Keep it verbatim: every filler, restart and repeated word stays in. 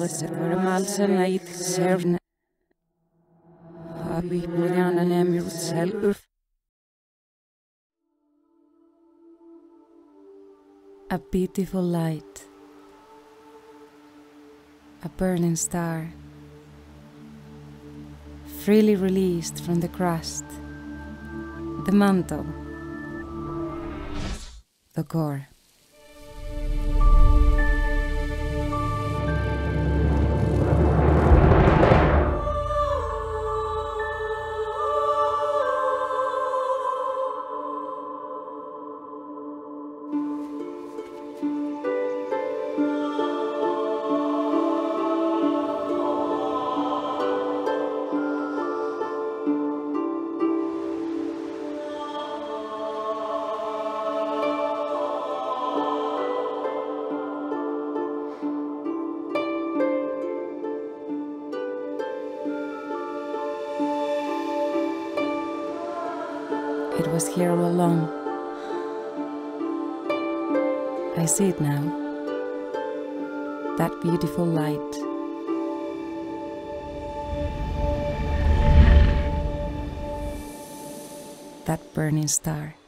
was it where malsen night servne. Abi Muriana Nemir self. A beautiful light. A burning star. Freely released from the crust. The mantle. The core. It was here all along. I see it now. That beautiful light. That burning star.